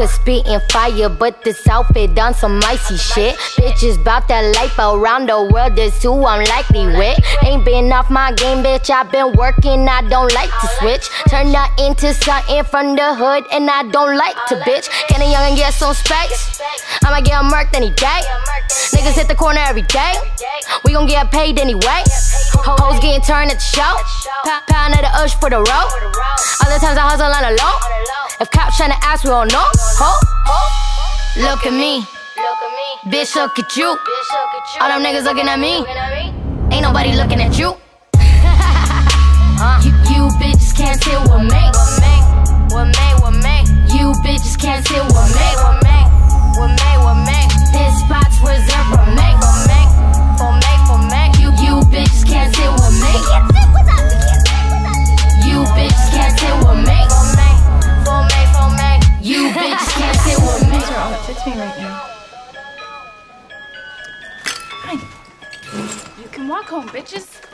could spit in fire, but this outfit done some icy shit. Bitches bout that life around the world, this who I'm likely with. Ain't been off my game, bitch, I been working, I don't like to switch. Turn that into something from the hood, and I don't like to bitch. Can a youngin' get some space? I'ma get him murked any day. Niggas hit the corner every day. We gon' get paid anyway. Hoes getting turned at the show. Pound of the ush for the road. Other times I hustle on the low. If cops tryna ask, we don't know. Look at me. Bitch, look at you. All them niggas looking at me. Ain't nobody looking at you. You bitches can't sit with me. You bitches can't sit with me. This spot's reserved for me. You bitches can't sit with me. You bitches can't sit with me. You bitches can't sit with me. These are all that fits me right now. Fine. You can walk home, bitches.